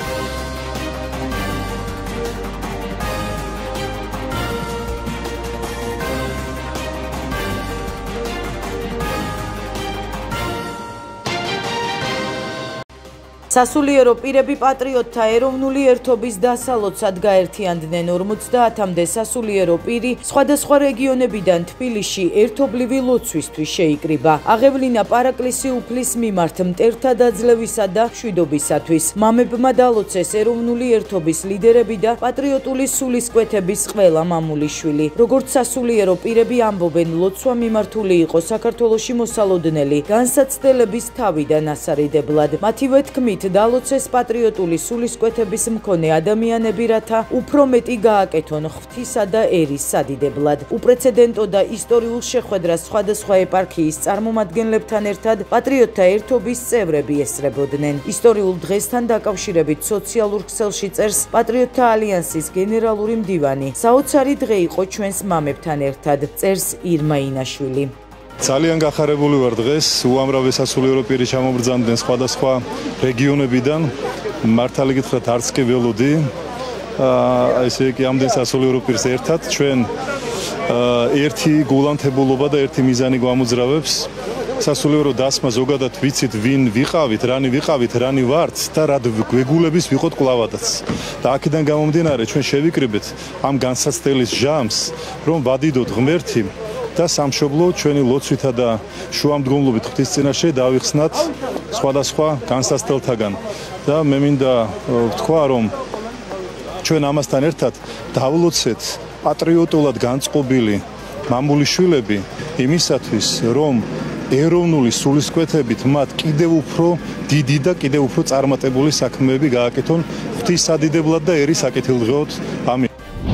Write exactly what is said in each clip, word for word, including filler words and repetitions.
სასულიერო პირები პატრიოტთა ეროვნული ერთობის დასალოცად გაერთიანდნენ ორმოცდაათამდე სასულიერო პირი სხვადასხვა რეგიონებიდან თბილისში ერთობლივი ლოცვისთვის შეიკრიბა. აღევლინა პარაკლისი უფლის მიმართ მტერთა დაძლევისა და მშვიდობისათვის. მამებმა დალოცეს ეროვნული ერთობის ლიდერები და პატრიოტული სულისკვეთების ყველა მამულიშვილი. როგორც სასულიერო პირები ამბობენ, ლოცვა მიმართული იყო საქართველოში მოსალოდნელი განსაცდელების თავიდან ასარიდებლად. მათივე თქმით, დალოცეს პატრიოტული სულისკვეთების მქონე ადამიანები, რათა უფრო მეტი გააკეთონ ღვთისა და ერის სადიდებლად. უპრეცედენტო და ისტორიულ შეხვედრას სხვადასხვა ეპარქიის წარმომადგენლებთან ერთად პატრიოტთა ერთობის წევრები ესწრებოდნენ. ისტორიულ დღესთან დაკავშირებით სოციალურ ქსელში წერს პატრიოტთა ალიანსის გენერალური მდივანი. საოცარი დღე იყო ჩვენს მამებთან ერთად, წერს ირმა ინაშვილი. ძალიან გახარებული ვარ დღეს, უამრავი სასულიერო პირი ჩამობრძანდნენ სხვადასხვა რეგიონებიდან. მართალი გითხრათ, არც კი ველოდი. ესე იგი, ამდენ სასულიერო პირს ერთად ჩვენ ერთი გულანთებულობა და ერთი მიზანი გვამოძრავებს. სასულიერო დასმა ზოგადად ვიცით, ვინ ვიყავით, რანი ვიყავით, რანი ვართ და რა გვეგულების ვიყოთ კლავადაც. და აქედან გამომდინარე, ჩვენ შევიკრიბეთ ამ განსაცდელის ჟამს, რომ ვადიდოთ ღმერთი და სამშობლო ჩვენი ლოცვითა და შუამდგომლობით ღვთის წინაშე დავიხსნათ სხვადასხვა განსაცდელთაგან. და მე მინდა ვთქვა, რომ ჩვენ ამასთან ერთად დავლოცეთ პატრიოტულად განწყობილი მამულიშვილები იმისათვის, რომ ეროვნული სულისკვეთებით მათ კიდევ უფრო დიდი და კიდევ უფრო წარმატებული საქმეები გააკეთონ ღვთის სადიდებლად და ერის საკეთილდღეოდ. ამინ.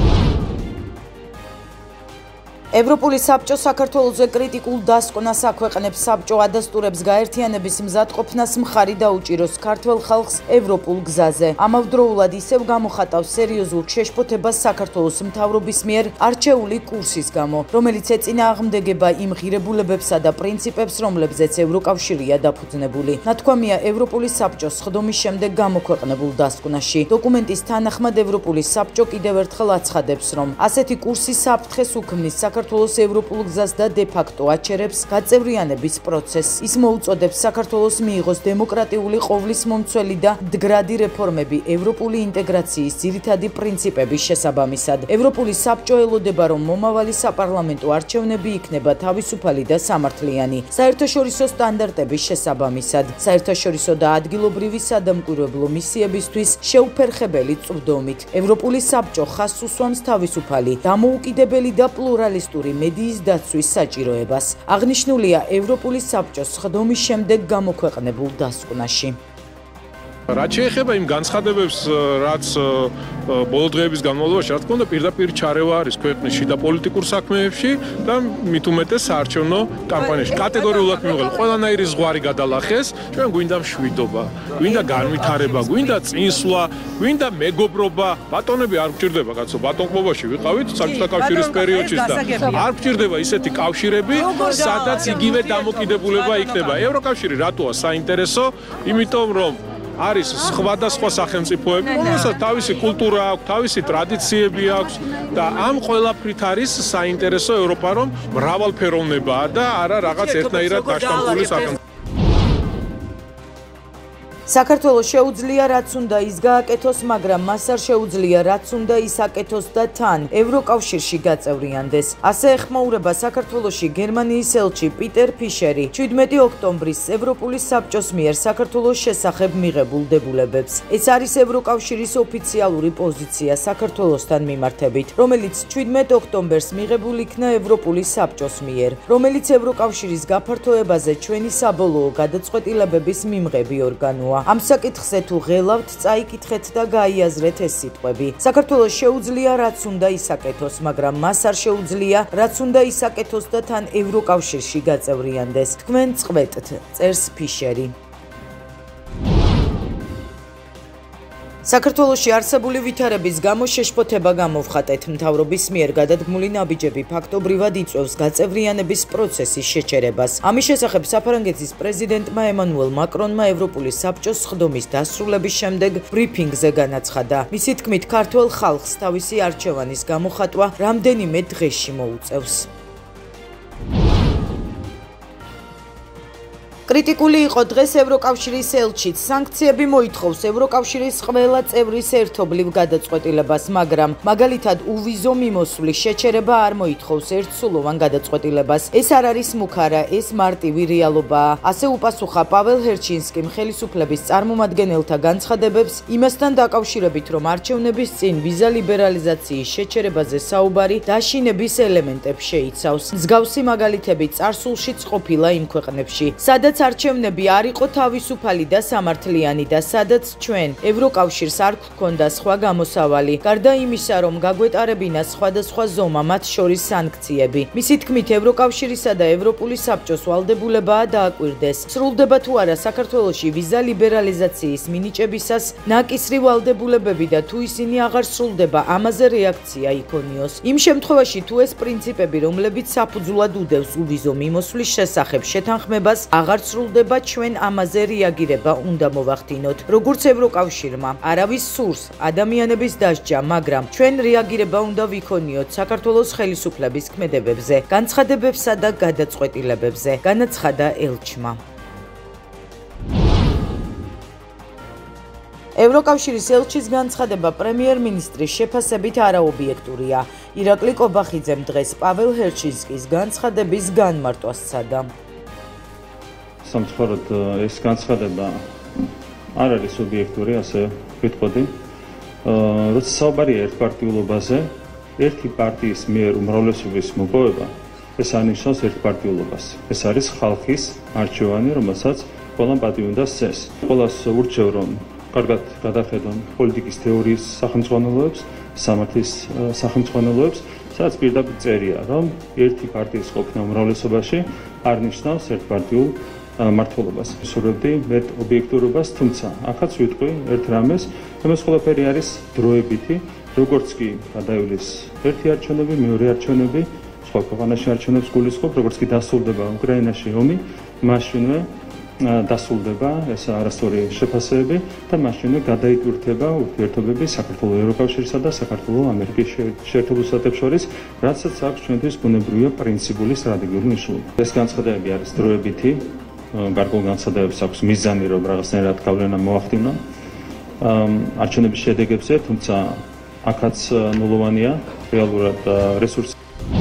ევროპული საბჭო საქართველოზე კრიტიკულ დასკვნას აქვეყნებს. საბჭო ადასტურებს გაერთიანების მზადყოფნას მხარი დაუჭიროს ქართველ ხალხს ევროპულ გზაზე. ამავდროულად ისევ გამოხატავს სერიოზულ შეშფოთებას საქართველოს მთავრობის მიერ არჩეული კურსის გამო, რომელიც ეწინააღმდეგება იმ ღირებულებებსა და პრინციპებს, რომლებზეც ევროკავშირია დაფუძნებული. ნათქვამია ევროპული საბჭოს სხდომის შემდეგ გამოქვეყნებულ დასკვნაში. დოკუმენტის თანახმად ევროპული საბჭო კიდევ ერთხელ აცხადებს, რომ ასეთი კურსი საფრთხეს უქმნის საქართველოს ევროპულ გზას და დე-ფაქტო აჩერებს გაწევრიანების პროცესს. ის მოუწოდებს საქართველოს მიიღოს დემოკრატიული ყოვლის მომცველი და მდგრადი რეფორმები ევროპული ინტეგრაციის ძირითადი პრინციპების შესაბამისად. ევროპული საბჭო ელოდება, რომ მომავალი საპარლამენტო არჩევნები იქნება თავისუფალი და სამართლიანი, საერთაშორისო სტანდარტების შესაბამისად, საერთაშორისო და ადგილობრივი სადამკვირვებლო მისიებისთვის შეუფერხებელი წვდომით. ევროპული საბჭო ხაზს უსვამს თავისუფალი, დამოუკიდებელი და პლურალისტური მედიის დაცვის საჭიროებას. აღნიშნულია ევროპული საბჭოს სხდომის შემდეგ გამოქვეყნებულ დასკვნაში. რაც შეეხება იმ განცხადებებს, რაც ბოლო დღეების განმავლობაში, რა თქმა უნდა, პირდაპირ ჩარევა არის ქვეყნის შიდა პოლიტიკურ საქმეებში და მით უმეტეს საარჩევნო კამპანიაში. კატეგორიულად მივიღეთ, ყველანაირი ზღვარი გადალახეს, ჩვენ გვინდა მშვიდობა, გვინდა განვითარება, გვინდა წინსვლა, გვინდა მეგობრობა. ბატონები არ გვჭირდება, კაცო, ბატონყმობაში ვიყავით საბჭოთა კავშირის პერიოდშიც და არ გვჭირდება ისეთი კავშირები, სადაც იგივე დამოკიდებულება იქნება. ევროკავშირი რატოა საინტერესო? იმიტომ რომ არის სხვადასხვა სახელმწიფოები, რომელსაც თავისი კულტურა აქვს, თავისი ტრადიციები აქვს და ამ ყველაფრით არის საინტერესო ევროპა, რომ მრავალფეროვნებაა და არა რაღაც ერთნაირად დაშტამპული სახელმწიფო. საქართველოს შეუძლია რაც უნდა ის გააკეთოს, მაგრამ მას არ შეუძლია რაც უნდა ის აკეთოს და თან ევროკავშირში გაწევრიანდეს. ასე ეხმაურება საქართველოში გერმანიის ელჩი პიტერ ფიშერი შვიდმეტი ოქტომბრის ევროპული საბჭოს მიერ საქართველოს შესახებ მიღებულ დებულებებს. ეს არის ევროკავშირის ოფიციალური პოზიცია საქართველოსთან მიმართებით, რომელიც შვიდმეტ ოქტომბერს მიღებულ იქნა ევროპული საბჭოს მიერ, რომელიც ევროკავშირის გაფართოებაზე ჩვენი საბოლოო გადაწყვეტილებების მიმღები ორგანოა. ამ საკითხზე თუ ღელავთ, წაიკითხეთ და გაიაზრეთ ეს სიტყვები. საქართველოს შეუძლია რაც უნდა ისაკეთოს, მაგრამ მას არ შეუძლია რაც უნდა ისაკეთოს და თან ევროკავშირში გაწევრიანდეს. თქვენ წყვეტთ, წერს ფიშერი. საქართველოში არსებული ვითარების გამო შეშფოთება გამოვხატეთ. მთავრობის მიერ გადადგმული ნაბიჯები ფაქტობრივად იწვევს გაწევრიანების პროცესის შეჩერებას. ამის შესახებ საფრანგეთის პრეზიდენტმა ემანუელ მაკრონმა ევროპული საბჭოს სხდომის დასრულების შემდეგ ბრიფინგზე განაცხადა. მისი თქმით, ქართველ ხალხს თავისი არჩევანის გამოხატვა რამდენიმე დღეში მოუწევს. კრიტიკული იყო დღეს ევროკავშირის ელჩიც. სანქციები მოითხოვს ევროკავშირის ყველა წევრის ერთობლივ გადაწყვეტილებას, მაგრამ მაგალითად უვიზო მიმოსვლის შეჩერება არ მოითხოვს ერთსულოვან გადაწყვეტილებას. ეს არ არის მუქარა, ეს მარტივი რეალობაა. ასე უპასუხა პაվել ჰერჩინსკიმ ხელისუფლების წარმომადგენელთა განცხადებებს იმასთან დაკავშირებით, რომ არჩევნების წინ ვიზა ლიბერალიზაციის შეჩერებაზე საუბარი დაშინების ელემენტებს შეიცავს. მსგავსი მაგალითები წარსულშიც ყოფილა იმ ქვეყნებში, სადაც არჩევნები არ იყო თავისუფალი და სამართლიანი და სადაც ჩვენ ევროკავშირს არ გვქონდა სხვა გამოსავალი, გარდა იმისა, რომ გაგვეტარებინა სხვადასხვა ზომა, მათ შორის სანქციები. მისი თქმით, ევროკავშირისა და ევროპული საბჭოს ვალდებულებაა დააკვირდეს, სრულდება თუ არა საქართველოში ვიზა ლიბერალიზაციის მინიჭებისას ნაკისრი ვალდებულებები და თუ ისინი აღარ სრულდება, ამაზე რეაქცია იქონიოს. იმ შემთხვევაში, თუ ეს პრინციპები, რომლებიც საფუძვლად უდევს უვიზო მიმოსვლის შესახებ შეთანხმებას, აღარ სრულდება, ჩვენ ამაზე რეაგირება უნდა მოვახდინოთ. როგორც ევროკავშირმა, არავის სურს ადამიანების დასჯა, მაგრამ ჩვენ რეაგირება უნდა ვიქონიოთ საქართველოს ხელისუფლების ქმედებებზე, განცხადებებსა და გადაწყვეტილებებზე, განაცხადა ელჩმა. ევროკავშირის ელჩის განცხადება პრემიერ-მინისტრის შეფასებით არაობიექტურია. ირაკლი კობახიძემ დღეს პაվել ჰერჩინსკის განცხადების განმარტვას სცადა. სამწუხაროდ ეს განცხადება არ არის ობიექტური, ასე ვიტყოდი. როცა საუბარია ერთპარტიულობაზე, ერთი პარტიის მიერ უმრავლესობის მოპოვება, ეს ანიშნავს ერთპარტიულობას. ეს არის ხალხის არჩევანი, რომელსაც ყველამ პატივი უნდა სცეს. ყველას ურჩევ, რომ კარგად გადახედონ პოლიტიკის თეორიის სახელმძღვანელოებს, სამართლის სახელმძღვანელოებს, სადაც პირდაპირ წერია, რომ ერთი პარტიის ყოფნა უმრავლესობაში არ ნიშნავს ერთპარტიულ მართლობას. ვისურვებდი მეტ ობიექტურობას, თუმცა ახაც ვიტყვი ერთ რამეს, რომ ეს ყველაფერი არის დროებითი, როგორც კი გადაივლის ერთი არჩევნები, მეორე არჩევნები, სხვა ქვეყანაში არჩევნებს გულისხმობ, როგორც კი დასრულდება უკრაინაში ომი, მაშინვე დასრულდება ეს არასწორი შეფასებები და მაშინვე გადაიტვირთება ურთიერთობები საქართველოს ევროკავშირსა და საქართველოს ამერიკის შეერთებულ შტატებს შორის, რაცაც აქვს ჩვენთვის ბუნებრივია პრინციპული სტრატეგიული მნიშვნელობა. ეს განცხადებები არის დროებითი. გარკვეულ განცხადებებს აქვს მიზანი, რომ რაღაცნაირად გავლენა მოახდინონ არჩევნების შედეგებზე, თუმცა აქაც ნულოვანია რეალურად რესურსი.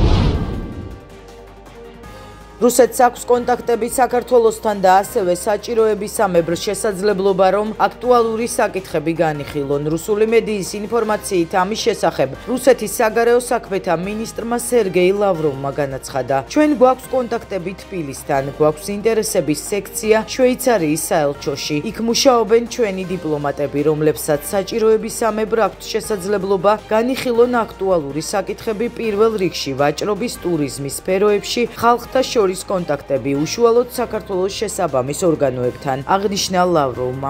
რუსეთს აქვს კონტაქტები საქართველოსთან და ასევე საჭიროებისამებრ შესაძლებლობა, რომ აქტუალური საკითხები განიხილონ. რუსული მედიის ინფორმაციით ამის შესახებ რუსეთის საგარეო საქმეთა მინისტრმა სერგეი ლავროვმა განაცხადა. ჩვენ გვაქვს კონტაქტები თბილისთან, გვაქვს ინტერესების სექცია შვეიცარიის საელჩოში. იქ მუშაობენ ჩვენი დიპლომატები, რომლებსაც საჭიროებისამებრ აქვთ შესაძლებლობა განიხილონ აქტუალური საკითხები პირველ რიგში ვაჭრობის, ტურიზმის სფეროებში, ხალხთა შორის კონტაქტები უშუალოდ საქართველოს შესაბამის ორგანოებთან, აღნიშნა ლავროვმა.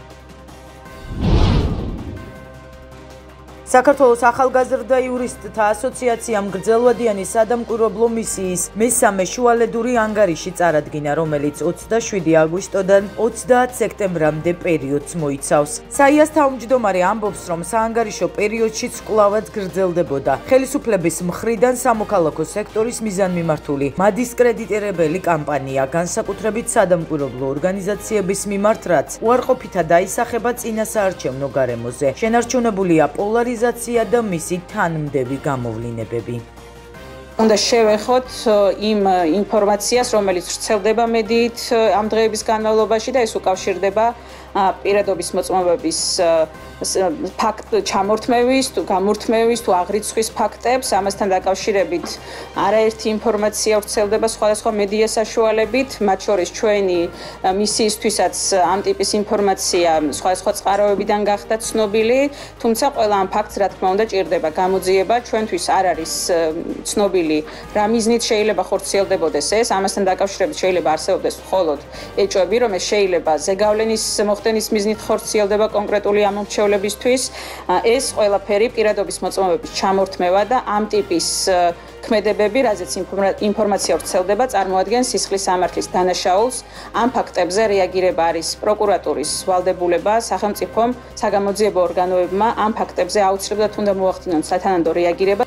საქართველოს ახალგაზრდა იურისტთა ასოციაციამ გრძელვადიანი სადამკვირვებლო მისიის მესამე შუალედური ანგარიში წარადგინა, რომელიც ოცდაშვიდი აგვისტოდან ოცდაათ სექტემბრამდე პერიოდს მოიცავს. საიას თავმჯდომარე ამბობს, რომ საანგარიშო პერიოდშიც კვლავად გრძელდებოდა ხელისუფლების მხრიდან სამოქალაქო სექტორის მიზანმიმართული მადისკრედიტირებელი კამპანია, განსაკუთრებით სადამკვირვებლო ორგანიზაციების მიმართ, რაც უარყოფითა დაისახება წინასაარჩევნო გარემოზე. შენარჩუნებულია პოლარიზაცია და მისი თანმდევი გამოვლინებები. უნდა შევეხოთ იმ ინფორმაციას, რომელიც ვრცელდება მედიით ამ დღეების განმავლობაში და ეს უკავშირდება პირადობის მოწმობების ფაქტ ჩამორთმევის, თუ გამორთმევის, თუ აღრიცხვის ფაქტებს, ამასთან დაკავშირებით არაერთი ინფორმაცია ვრცელდება სხვადასხვა მედია საშუალებით, მათ შორის ჩვენი მისიისთვისაც ამ ტიპის ინფორმაცია სხვადასხვა წყაროებიდან გახდა ცნობილი, თუმცა ყველა ამ ფაქტს, რა თქმა უნდა, ჭირდება გამოძიება, ჩვენთვის არ არის ცნობილი რა მიზნით შეიძლება ხორციელდებოდეს ეს, ამასთან დაკავშირებით შეიძლება არსებობდეს მხოლოდ ეჭვები, რომ ეს შეიძლება ზეგავლენის მოხდენის მიზნით ხორციელდება კონკრეტული ამორჩევლებისთვის. ეს ყველაფერი პირადობის მოწმობების ჩამორთმევა და ამ ტიპის ქმედებები, რაზეც ინფორმაცია ვრცელდება, წარმოადგენს სისხლის სამართლის დანაშაულს. ამ ფაქტებზე რეაგირება არის პროკურატურის ვალდებულება, სახელმწიფომ, საგამოძიებო ორგანოებმა ამ ფაქტებზე აუცილებლად უნდა მოახდინონ სათანადო რეაგირება.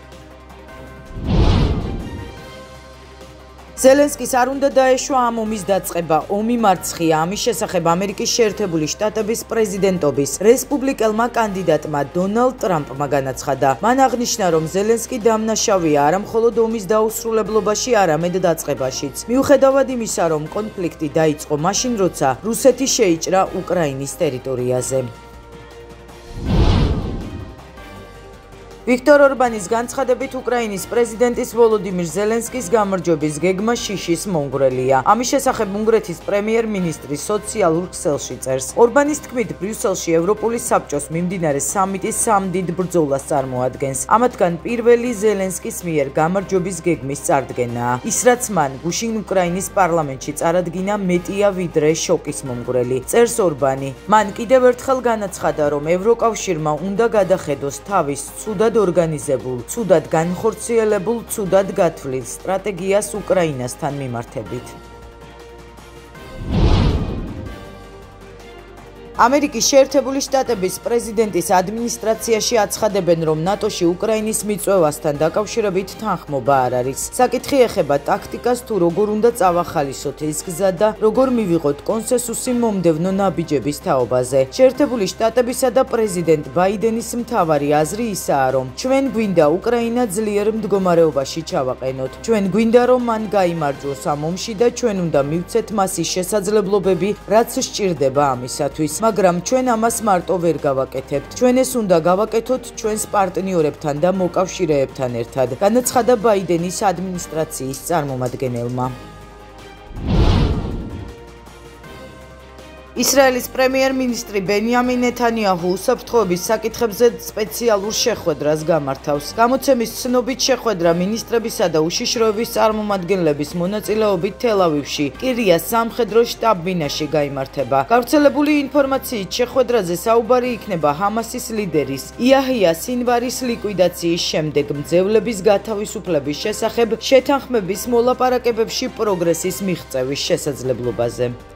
ზელენსკის არ უნდა დაეშვა ამ ომის დაწყება. ომი მარცხია. ამის შესახებ ამერიკის შეერთებული შტატების პრეზიდენტობის რესპუბლიკელმა კანდიდატმა დონალდ ტრამპმა განაცხადა. მან აღნიშნა, რომ ზელენსკი დამნაშავეა არა მხოლოდ ომის დაუსრულებლობაში, არამედ დაწყებაშიც. მიუხედავად იმისა, რომ კონფლიქტი დაიწყო მაშინ, როცა რუსეთი შეიჭრა უკრაინის ტერიტორიაზე. ვიქტორ ორბანის განცხადებით უკრაინის პრეზიდენტის ვოლოდიმირ ზელენსკის გამარჯვების გეგმა შიშის მონგრელია. ამის შესახებ უნგრეთის პრემიერ-მინისტრი სოციალურ ქსელში წერს. ორბანის თქმით, ბრიუსელში ევროპული საბჭოს მიმდინარე სამიტის სამ დიდ ბრძოლას წარმოადგენს. ამათგან პირველი ზელენსკის მიერ გამარჯვების გეგმის წარდგენაა. ის, რაც მან გუშინ უკრაინის პარლამენტში წარადგინა, მეტია ვიდრე შოკის მომგვრელი. წერს ორბანი. მან კიდევ ერთხელ განაცხადა, რომ ევროკავშირმა უნდა გადახედოს თავის ცუდად ორგანიზებულ, ცუდად განხორციელებულ, ცუდად გათვლილ სტრატეგიას უკრაინასთან მიმართებით. ამერიკის შეერთებული შტატების პრეზიდენტის ადმინისტრაციაში აცხადებენ, რომ ნატოში უკრაინის მიწვევასთან დაკავშირებით თანხმობა არ არის. საკითხი ეხება ტაქტიკას, თუ როგორ უნდა წავახალისოთ ეს გზა და როგორ მივიღოთ კონსენსუსი მომდევნო ნაბიჯების თაობაზე. შეერთებული შტატებისა და პრეზიდენტ ბაიდენის მთავარი აზრი ისაა, რომ ჩვენ გვინდა უკრაინა ძლიერ მდგომარეობაში ჩავაყენოთ. ჩვენ გვინდა, რომ მან გაიმარჯვოს ამ ომში და ჩვენ უნდა მივცეთ მას ის შესაძლებლობები, რაც სჭირდება ამისათვის. მაგრამ ჩვენ ამას მარტო ვერ გავაკეთებთ. ჩვენ ეს უნდა გავაკეთოთ ჩვენს პარტნიორებთან და მოკავშირეებთან ერთად, განაცხადა ბაიდენის ადმინისტრაციის წარმომადგენელმა. ისრაელის პრემიერ-მინისტრი ბენიამინ ნეთანიაჰუ უსაფრთხოების საკითხებზე სპეციალურ შეხვედრას გამართავს. გამოცემის ცნობით შეხვედრა მინისტრებისა და უშიშროების წარმომადგენლების მონაწილეობით თელ-ავივში, კირიას სამხედრო შტაბ-ბინაში გაიმართება. გავრცელებული ინფორმაციით შეხვედრაზე საუბარი იქნება ჰამასის ლიდერის იაჰია სინვარის ლიკვიდაციის შემდეგ მძევლების გათავისუფლების შესახებ შეთანხმების მოლაპარაკებებში პროგრესის მიღწევის შესაძლებლობაზე.